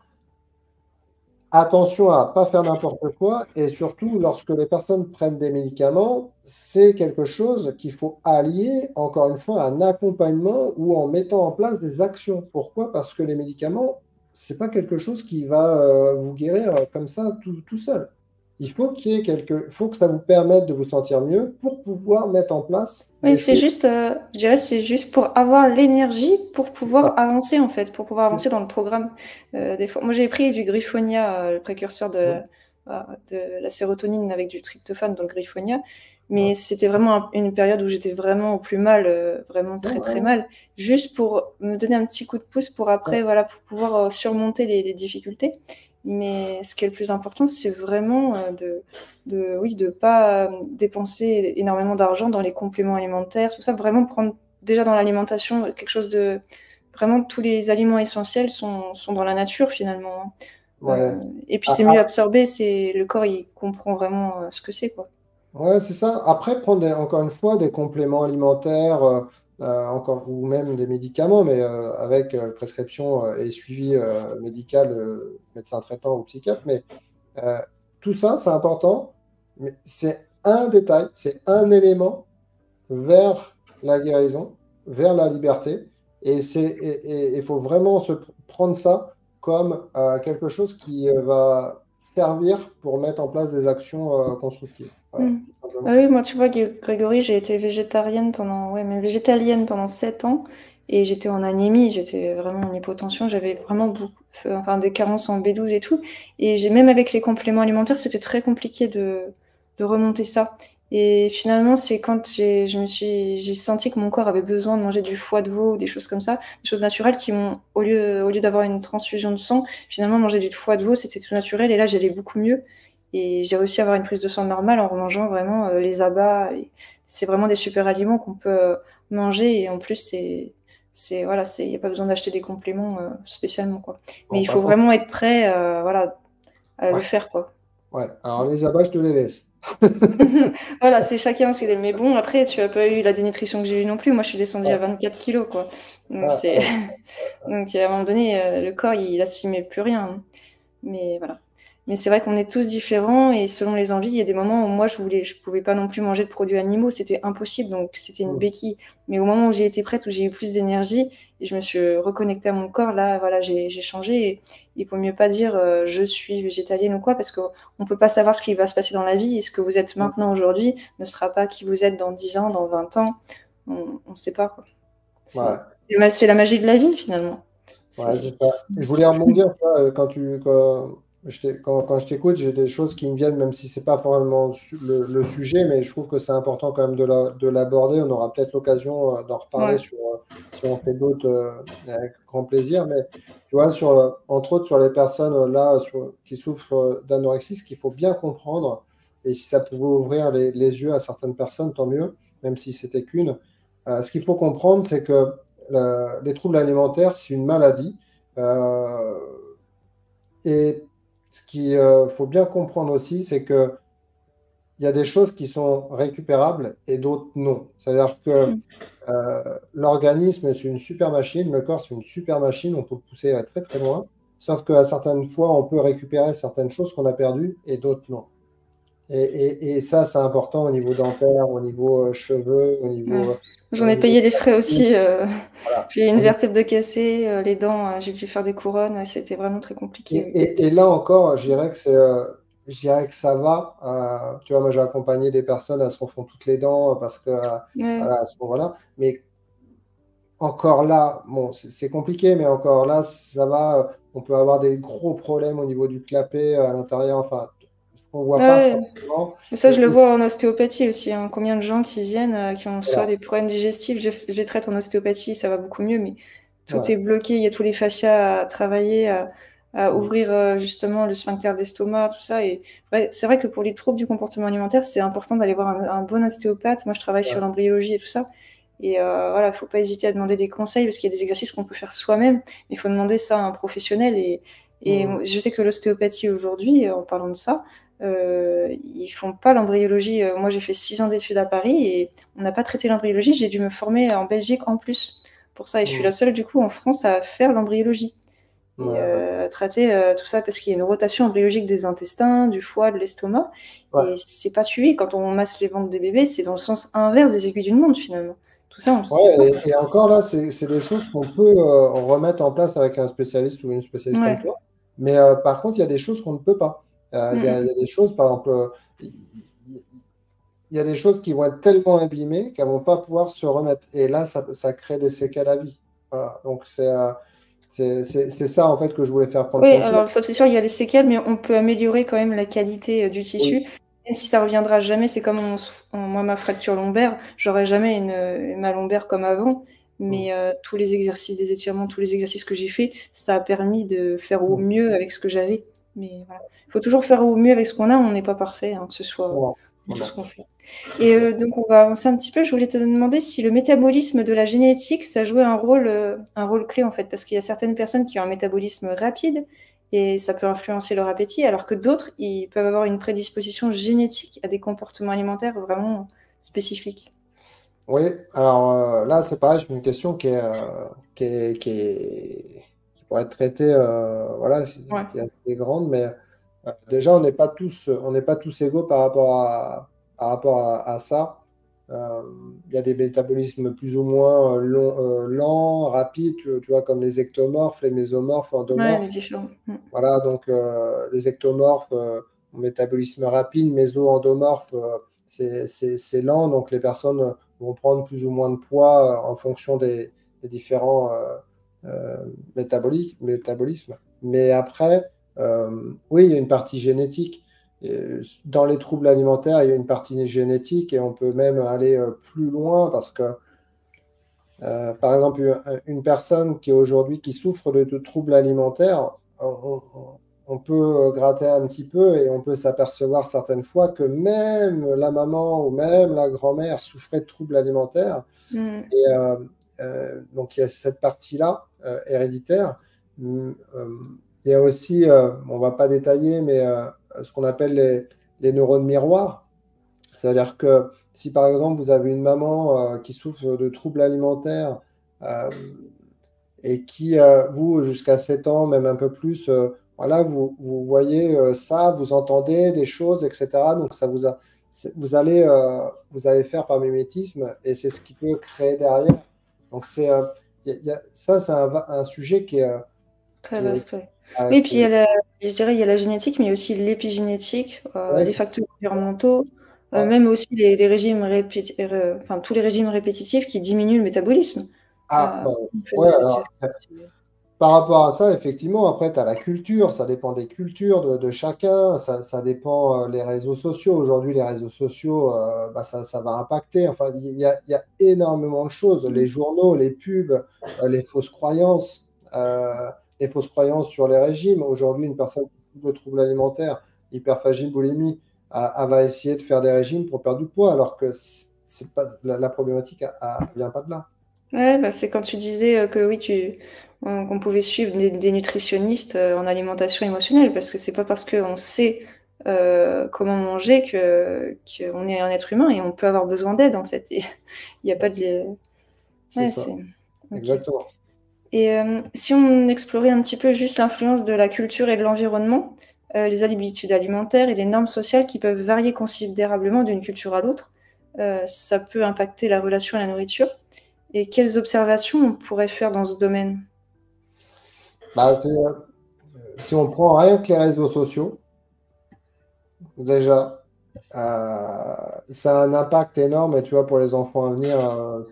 Attention à ne pas faire n'importe quoi et surtout lorsque les personnes prennent des médicaments, c'est quelque chose qu'il faut allier encore une fois à un accompagnement ou en mettant en place des actions. Pourquoi? Parce que les médicaments, c'est pas quelque chose qui va vous guérir comme ça tout seul. Il faut que ça vous permette de vous sentir mieux pour pouvoir mettre en place Oui, des c'est choses. juste, je dirais, c'est juste pour avoir l'énergie pour C'est ça. pouvoir avancer en fait, pour pouvoir C'est avancer dans le programme. Des fois, moi j'ai pris du Griffonia, le précurseur ça. de la sérotonine avec du tryptophane dans le Griffonia, Ouais. mais c'était vraiment une période où j'étais vraiment au plus mal, vraiment Ouais, très très ouais, mal, juste pour me donner un petit coup de pouce pour ouais. après, voilà, pour pouvoir surmonter les difficultés. Mais ce qui est le plus important, c'est vraiment oui, de pas dépenser énormément d'argent dans les compléments alimentaires, tout ça, vraiment prendre déjà dans l'alimentation quelque chose de vraiment tous les aliments essentiels sont dans la nature finalement. Ouais. Et puis Ah, c'est mieux ah, absorbé, c'est le corps il comprend vraiment ce que c'est quoi. ouais, c'est ça. Après, prendre encore une fois des compléments alimentaires encore, ou même des médicaments, mais avec prescription et suivi médical, médecin traitant ou psychiatre. Mais euh, tout ça, c'est important. Mais c'est un détail, c'est un élément vers la guérison, vers la liberté. Et il faut vraiment prendre ça comme quelque chose qui va servir pour mettre en place des actions constructives. Voilà, Mm. tout Ah simplement. oui, moi, tu vois, Grégory, j'ai été mais végétalienne pendant 7 ans et j'étais en anémie, j'étais vraiment en hypotension, j'avais vraiment enfin, des carences en B12 et tout. Et même avec les compléments alimentaires, c'était très compliqué de remonter ça. Et finalement, c'est quand j'ai senti que mon corps avait besoin de manger du foie de veau, des choses comme ça, des choses naturelles qui m'ont, au lieu d'avoir une transfusion de sang, finalement, manger du foie de veau, c'était tout naturel et là, j'allais beaucoup mieux. Et j'ai réussi à avoir une prise de sang normale en mangeant vraiment les abats. C'est vraiment des super aliments qu'on peut manger et en plus voilà, il n'y a pas besoin d'acheter des compléments spécialement quoi. Mais Bon, il par faut contre, vraiment être prêt, voilà, à le ouais, faire quoi. ouais. Alors les abats, je te les laisse. Voilà, c'est chacun. Mais bon, après, tu as pas eu la dénutrition que j'ai eue non plus. Moi, je suis descendue à Ouais, 24 kilos quoi. Donc ouais, c'est ouais. donc à un moment donné, le corps il assumait plus rien, hein. Mais voilà. Mais c'est vrai qu'on est tous différents et selon les envies, il y a des moments où moi je pouvais pas non plus manger de produits animaux, c'était impossible, donc c'était une Mm. béquille. Mais au moment où j'ai été prête, où j'ai eu plus d'énergie et je me suis reconnectée à mon corps, là, voilà, j'ai changé. Et il vaut mieux pas dire je suis végétalienne ou quoi, parce qu'on peut pas savoir ce qui va se passer dans la vie. Et ce que vous êtes maintenant aujourd'hui ne sera pas qui vous êtes dans 10 ans, dans 20 ans. On sait pas quoi. Ouais, C'est la magie de la vie finalement. ouais, C'est c'est ça. Je voulais rebondir, tu vois, quand je t'écoute, j'ai des choses qui me viennent, même si c'est pas probablement le sujet, mais je trouve que c'est important quand même de l'aborder. On aura peut-être l'occasion d'en reparler ouais. sur, si on fait d'autres avec grand plaisir. Mais tu vois, entre autres sur les personnes qui souffrent d'anorexie, ce qu'il faut bien comprendre, et si ça pouvait ouvrir les yeux à certaines personnes, tant mieux, même si c'était qu'une. Ce qu'il faut comprendre, c'est que les troubles alimentaires, c'est une maladie. Euh, et ce qu'il faut bien comprendre aussi, c'est que il y a des choses qui sont récupérables et d'autres non. C'est-à-dire que l'organisme, c'est une super machine, le corps, c'est une super machine, on peut le pousser à très très loin. Sauf qu'à certaines fois, on peut récupérer certaines choses qu'on a perdues et d'autres non. Et ça, c'est important au niveau dentaire, au niveau cheveux, Ouais. J'en au ai niveau payé des frais aussi. voilà. J'ai eu une vertèbre de cassée, les dents, j'ai dû faire des couronnes. Ouais, c'était vraiment très compliqué. Oui. Et là encore, je dirais que ça va. Tu vois, moi, j'ai accompagné des personnes, elles se refont toutes les dents parce que, Ouais. voilà, voilà. Mais encore là, bon, c'est compliqué, mais encore là, ça va. On peut avoir des gros problèmes au niveau du clapet à l'intérieur, enfin, qu'on voit Ah pas ouais. forcément. Mais ça, je le vois en ostéopathie aussi, hein. Combien de gens qui viennent, qui ont soit Voilà. des problèmes digestifs, je les traite en ostéopathie, ça va beaucoup mieux, mais tout Ouais. est bloqué. Il y a tous les fascias à travailler, à Mm. ouvrir justement le sphincter de l'estomac, tout ça. Et ouais, c'est vrai que pour les troubles du comportement alimentaire, c'est important d'aller voir un bon ostéopathe. Moi, je travaille sur Ouais. l'embryologie et tout ça. Et voilà, faut pas hésiter à demander des conseils parce qu'il y a des exercices qu'on peut faire soi-même, mais il faut demander ça à un professionnel. Et Mm. je sais que l'ostéopathie aujourd'hui, en parlant de ça, ils font pas l'embryologie. Moi, j'ai fait 6 ans d'études à Paris et on n'a pas traité l'embryologie. J'ai dû me former en Belgique en plus pour ça. Et je suis la Mm. seule, du coup, en France à faire l'embryologie et Ouais, bah, à traiter tout ça parce qu'il y a une rotation embryologique des intestins, du foie, de l'estomac. ouais. Et c'est pas suivi. Quand on masse les ventres des bébés, c'est dans le sens inverse des aiguilles d'une montre, finalement. Tout ça, on ne sait pas. Ouais, et encore là, c'est des choses qu'on peut remettre en place avec un spécialiste ou une spécialiste comme Ouais. toi. Mais par contre, il y a des choses qu'on ne peut pas. Il y a Mm, des choses, par exemple, il y a des choses qui vont être tellement abîmées qu'elles ne vont pas pouvoir se remettre. Et là, ça crée des séquelles à vie. Voilà. Donc, c'est ça, en fait, que je voulais faire prendre oui, conscience. alors ça c'est sûr, il y a les séquelles, mais on peut améliorer quand même la qualité du tissu. Oui. Même si ça reviendra jamais, c'est comme moi, ma fracture lombaire, j'aurai jamais ma lombaire comme avant. Mm. Mais tous les exercices, des étirements, tous les exercices que j'ai fait, ça a permis de faire au Mm. mieux avec ce que j'avais. Mais voilà. Il faut toujours faire au mieux avec ce qu'on a, on n'est pas parfait, hein, que ce soit Voilà. tout Voilà. ce qu'on fait. C'est Et ça. donc on va avancer un petit peu. Je voulais te demander si le métabolisme de la génétique, ça jouait un rôle clé en fait, parce qu'il y a certaines personnes qui ont un métabolisme rapide et ça peut influencer leur appétit, alors que d'autres, ils peuvent avoir une prédisposition génétique à des comportements alimentaires vraiment spécifiques. Oui, alors là, c'est pareil, c'est une question qui pourrait être traitée, voilà, Ouais. qui est assez grande, mais déjà, on n'est pas tous égaux par rapport à ça. Il y a des métabolismes plus ou moins lents, rapides, tu vois, comme les ectomorphes, les mésomorphes, Ouais, les endomorphes. différents. Voilà, donc les ectomorphes ont métabolisme rapide, méso-endomorphes, c'est lent, donc les personnes vont prendre plus ou moins de poids en fonction des différents métabolismes. Mais après, oui, il y a une partie génétique. Dans les troubles alimentaires, il y a une partie génétique et on peut même aller plus loin parce que, par exemple, une personne qui aujourd'hui qui souffre de troubles alimentaires, on peut gratter un petit peu et on peut s'apercevoir certaines fois que même la maman ou même la grand-mère souffrait de troubles alimentaires. Et donc, il y a cette partie-là héréditaire. Il y a aussi, on ne va pas détailler, mais ce qu'on appelle les neurones miroirs. C'est-à-dire que si par exemple vous avez une maman qui souffre de troubles alimentaires euh, et qui, vous, jusqu'à 7 ans, même un peu plus, voilà, vous voyez ça, vous entendez des choses, etc. Donc ça vous allez faire par mimétisme et c'est ce qui peut créer derrière. Donc ça, c'est un sujet Très qui est, vaste, ouais. Oui, puis qui est- je dirais, il y a la génétique, mais aussi l'épigénétique, ouais, les facteurs environnementaux, ouais. même aussi les régimes enfin, tous les régimes répétitifs qui diminuent le métabolisme. Ah, bah, On peut ouais, dire. alors, par rapport à ça, effectivement, après, tu as la culture, ça dépend des cultures de chacun, ça dépend les réseaux sociaux. Aujourd'hui, les réseaux sociaux, bah, ça va impacter. Enfin, il y a énormément de choses. Les journaux, les pubs, les fausses croyances, euh, les fausses croyances sur les régimes. Aujourd'hui, une personne qui souffre de troubles alimentaires, hyperphagie, boulimie, elle va essayer de faire des régimes pour perdre du poids, alors que c'est pas, la problématique vient pas de là. Ouais, bah, c'est quand tu disais que oui, qu'on pouvait suivre des nutritionnistes en alimentation émotionnelle, parce que c'est pas parce qu'on sait comment manger qu'on est un être humain et on peut avoir besoin d'aide en fait. Et il n'y a pas de. C'est Ouais, ça, c'est. Ok. exactement. Et si on explorait un petit peu juste l'influence de la culture et de l'environnement, les habitudes alimentaires et les normes sociales qui peuvent varier considérablement d'une culture à l'autre, ça peut impacter la relation à la nourriture. Et quelles observations on pourrait faire dans ce domaine? Bah, si on prend rien que les réseaux sociaux, déjà, ça a un impact énorme, et tu vois, pour les enfants à venir,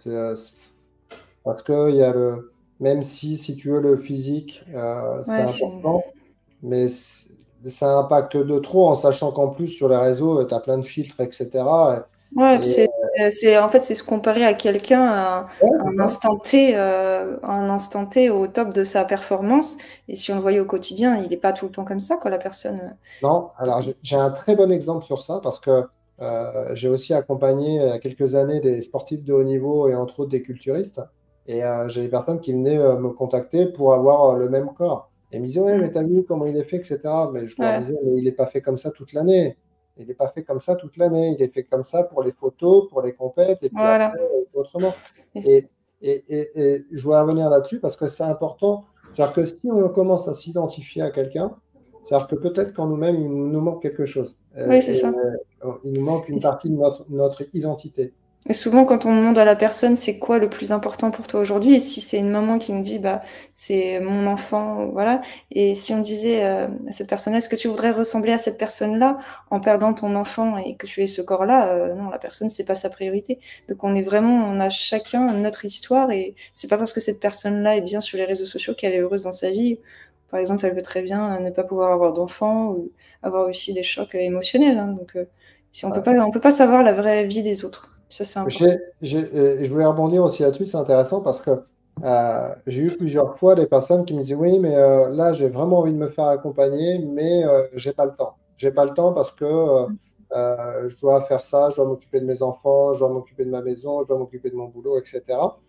parce que il y a même si tu veux, le physique, c'est Ouais, important, mais ça impacte de trop, en sachant qu'en plus, sur les réseaux, tu as plein de filtres, etc. ouais, Et, puis en fait, c'est se comparer à quelqu'un ouais, à c'est un ça. instant T, un instant T au top de sa performance. Et si on le voyait au quotidien, il n'est pas tout le temps comme ça, quoi, la personne. Non, alors j'ai un très bon exemple sur ça, parce que j'ai aussi accompagné il y a quelques années des sportifs de haut niveau et entre autres des culturistes. Et j'ai des personnes qui venaient me contacter pour avoir le même corps. Et ils me disaient, ouais, mais t'as vu comment il est fait, etc. Mais je leur Ouais, disais, mais il n'est pas fait comme ça toute l'année. Il n'est pas fait comme ça toute l'année. Il est fait comme ça pour les photos, pour les compètes, et puis après, voilà. autrement. Et, et je voulais revenir là-dessus parce que c'est important. C'est-à-dire que si on commence à s'identifier à quelqu'un, c'est-à-dire que peut-être qu'en nous-mêmes, il nous manque quelque chose. Oui, c'est ça. Il nous manque Et, une partie de notre identité. et souvent, quand on demande à la personne, c'est quoi le plus important pour toi aujourd'hui? Et si c'est une maman qui nous dit, bah, c'est mon enfant, voilà. Et si on disait à cette personne-là, est-ce que tu voudrais ressembler à cette personne-là en perdant ton enfant et que tu aies ce corps-là? Non, la personne, c'est pas sa priorité. Donc, on a chacun notre histoire et c'est pas parce que cette personne-là est bien sur les réseaux sociaux qu'elle est heureuse dans sa vie. Par exemple, elle peut très bien ne pas pouvoir avoir d'enfant ou avoir aussi des chocs émotionnels, hein. Donc, si Ouais. on peut pas savoir la vraie vie des autres. Ça, c'est important. Je voulais rebondir aussi là-dessus, c'est intéressant parce que j'ai eu plusieurs fois des personnes qui me disaient, oui, mais là, j'ai vraiment envie de me faire accompagner, mais j'ai pas le temps. J'ai pas le temps parce que je dois faire ça, je dois m'occuper de mes enfants, je dois m'occuper de ma maison, je dois m'occuper de mon boulot, etc.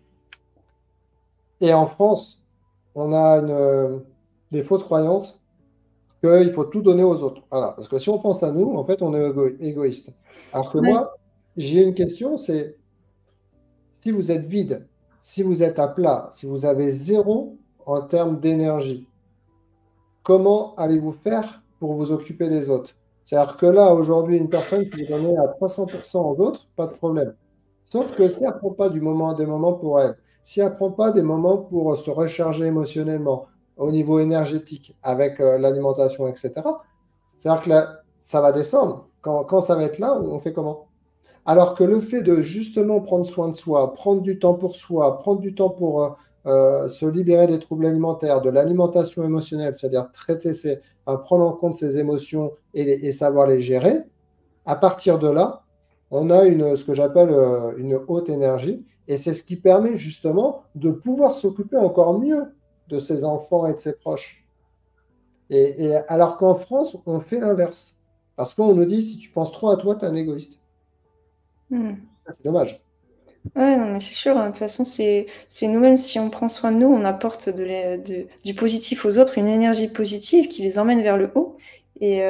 Et en France, on a des fausses croyances qu'il faut tout donner aux autres. Voilà. Parce que si on pense à nous, en fait, on est égoïste. Alors que Ouais. moi, j'ai une question, c'est si vous êtes vide, si vous êtes à plat, si vous avez zéro en termes d'énergie, comment allez-vous faire pour vous occuper des autres? C'est-à-dire que là, aujourd'hui, une personne qui veut donner à 300% aux autres, pas de problème. Sauf que ça ne prend pas des moments pour elle. si elle ne prend pas des moments pour se recharger émotionnellement, au niveau énergétique, avec l'alimentation, etc., c'est-à-dire que là, ça va descendre. Quand ça va être là, on fait comment? Alors que le fait de justement prendre soin de soi, prendre du temps pour soi, prendre du temps pour se libérer des troubles alimentaires, de l'alimentation émotionnelle, c'est-à-dire prendre en compte ses émotions et savoir les gérer, à partir de là, on a ce que j'appelle une haute énergie, et c'est ce qui permet justement de pouvoir s'occuper encore mieux de ses enfants et de ses proches. Alors qu'en France, on fait l'inverse. Parce qu'on nous dit, si tu penses trop à toi, tu es un égoïste. Ça, c'est dommage. Ouais, non, mais c'est sûr, hein. De toute façon, c'est nous-mêmes, si on prend soin de nous, on apporte du positif aux autres, une énergie positive qui les emmène vers le haut. Et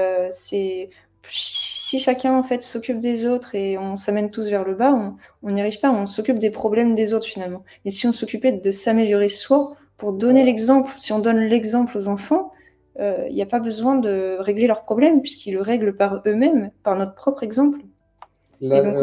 si chacun, en fait, s'occupe des autres et on s'amène tous vers le bas, on n'y arrive pas, on s'occupe des problèmes des autres, finalement. Mais si on s'occupait de s'améliorer soi, pour donner l'exemple, si on donne l'exemple aux enfants, il n'y a pas besoin de régler leurs problèmes, puisqu'ils le règlent par eux-mêmes, par notre propre exemple. Là, Et donc,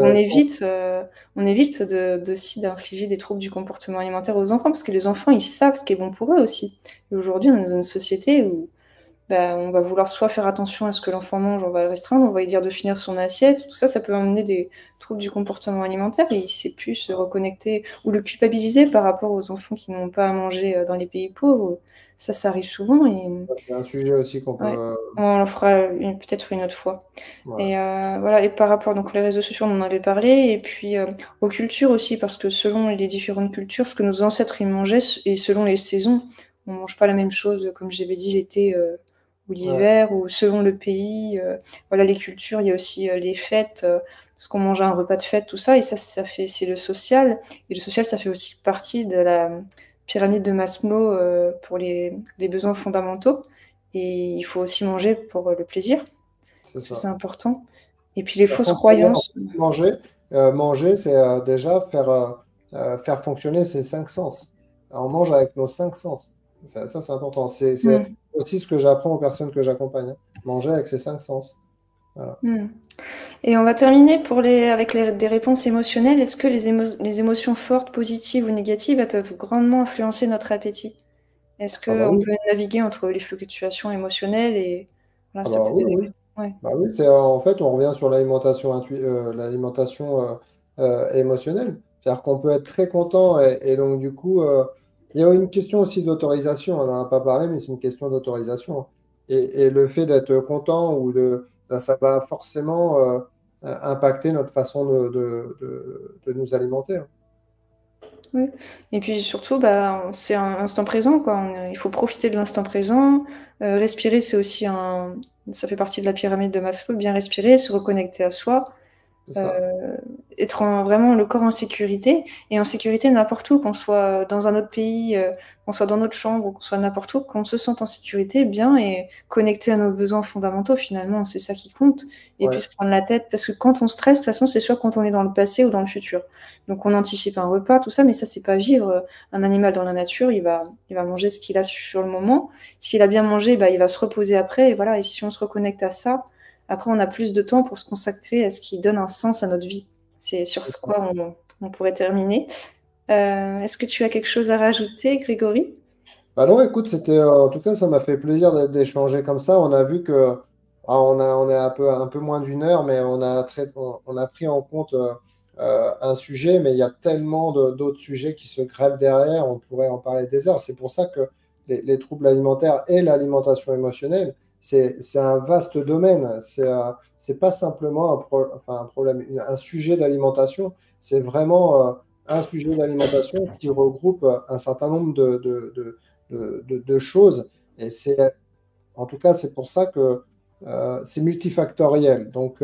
on évite d'infliger des troubles du comportement alimentaire aux enfants, parce que les enfants, ils savent ce qui est bon pour eux aussi. Et aujourd'hui, on est dans une société où on va vouloir soit faire attention à ce que l'enfant mange, on va le restreindre, on va lui dire de finir son assiette. Tout ça, ça peut amener des troubles du comportement alimentaire, et il ne sait plus se reconnecter ou le culpabiliser par rapport aux enfants qui n'ont pas à manger dans les pays pauvres. Ça arrive souvent. Et c'est un sujet aussi qu'on ouais, peut. on en fera peut-être une autre fois. Ouais. Et voilà, et par rapport donc les réseaux sociaux, on en avait parlé, et puis aux cultures aussi, parce que selon les différentes cultures, ce que nos ancêtres ils mangeaient, et selon les saisons, on mange pas la même chose, comme j'avais dit, l'été ou Ouais. l'hiver, ou selon le pays. Voilà, les cultures, il y a aussi les fêtes, ce qu'on mange à un repas de fête, tout ça, et ça fait, c'est le social. Et le social, ça fait aussi partie de la pyramide de Maslow pour les besoins fondamentaux. Et il faut aussi manger pour le plaisir. C'est Ça, ça. c'est important. Et puis les Faire fausses fonctionner, en croyances. fait, manger, c'est déjà faire fonctionner ses cinq sens. Alors, on mange avec nos cinq sens. Ça, c'est important. C'est Mm, aussi ce que j'apprends aux personnes que j'accompagne, hein. Manger avec ses cinq sens. Voilà. mm. Et on va terminer avec des réponses émotionnelles. Est-ce que les émotions fortes, positives ou négatives, elles peuvent grandement influencer notre appétit? Est-ce Ah bah qu'on oui. peut naviguer entre les fluctuations émotionnelles et voilà, Ah ça bah peut oui, dériver. oui. Ouais. Bah oui, en fait, on revient sur l'alimentation émotionnelle. C'est-à-dire qu'on peut être très content et donc du coup, il y a une question aussi d'autorisation. On n'en a pas parlé, mais c'est une question d'autorisation. Et le fait d'être content ben, ça va forcément impacter notre façon de nous alimenter, hein. Oui. Et puis surtout, c'est un instant présent, quoi. Il faut profiter de l'instant présent. Respirer, ça fait partie de la pyramide de Maslow. Bien respirer, se reconnecter à soi. C'est ça. euh, Être vraiment le corps en sécurité, et en sécurité n'importe où, qu'on soit dans un autre pays, qu'on soit dans notre chambre, ou qu'on soit n'importe où, qu'on se sente en sécurité, bien, et connecté à nos besoins fondamentaux, finalement, c'est ça qui compte, et puis Ouais. se prendre la tête, parce que quand on stresse, de toute façon, c'est sûr quand on est dans le passé ou dans le futur. Donc on anticipe un repas, tout ça, mais ça, c'est pas vivre. Un animal dans la nature, il va manger ce qu'il a sur le moment. S'il a bien mangé, il va se reposer après, et voilà, et si on se reconnecte à ça, après, on a plus de temps pour se consacrer à ce qui donne un sens à notre vie. C'est sur ce quoi on pourrait terminer. Est-ce que tu as quelque chose à rajouter, Grégory? Bah non, écoute, en tout cas, ça m'a fait plaisir d'échanger comme ça. On a vu que on est un peu moins d'une heure, mais on a pris en compte un sujet, mais il y a tellement d'autres sujets qui se grèvent derrière. On pourrait en parler des heures. C'est pour ça que les troubles alimentaires et l'alimentation émotionnelle, c'est un vaste domaine. C'est pas simplement un problème, un sujet d'alimentation. C'est vraiment un sujet d'alimentation qui regroupe un certain nombre de choses. Et en tout cas, c'est pour ça que c'est multifactoriel. Donc,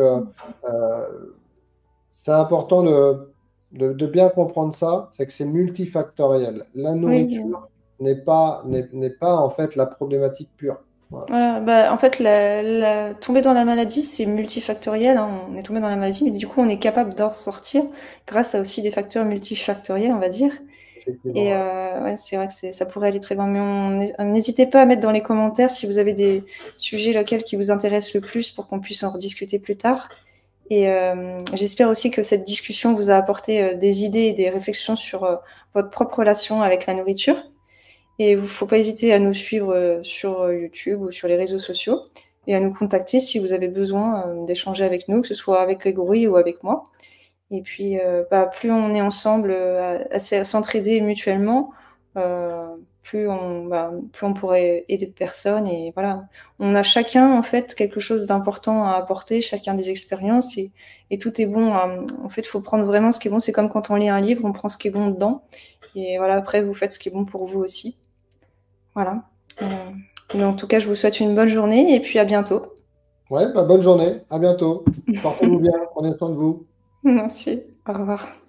c'est important de bien comprendre ça, c'est que c'est multifactoriel. La Oui, nourriture n'est pas en fait la problématique pure. Voilà. voilà. En fait, tomber dans la maladie, c'est multifactoriel, hein. On est tombé dans la maladie, mais du coup, on est capable d'en sortir grâce à aussi des facteurs multifactoriels, on va dire. Effectivement, Et ouais. ouais, c'est vrai que ça pourrait aller très loin. Mais n'hésitez pas à mettre dans les commentaires si vous avez des sujets locaux qui vous intéressent le plus pour qu'on puisse en rediscuter plus tard. Et j'espère aussi que cette discussion vous a apporté des idées et des réflexions sur votre propre relation avec la nourriture. Et il ne faut pas hésiter à nous suivre sur YouTube ou sur les réseaux sociaux et à nous contacter si vous avez besoin d'échanger avec nous, que ce soit avec Grégory ou avec moi. Et puis, plus on est ensemble à s'entraider mutuellement, plus on pourrait aider de personnes. Et voilà, on a chacun en fait quelque chose d'important à apporter, chacun des expériences et tout est bon. En fait, il faut prendre vraiment ce qui est bon. C'est comme quand on lit un livre, on prend ce qui est bon dedans. Et voilà, après, vous faites ce qui est bon pour vous aussi. Voilà. Mais en tout cas, je vous souhaite une bonne journée et puis à bientôt. Ouais, bonne journée, à bientôt. Portez-vous bien, prenez soin de vous. Merci. Au revoir.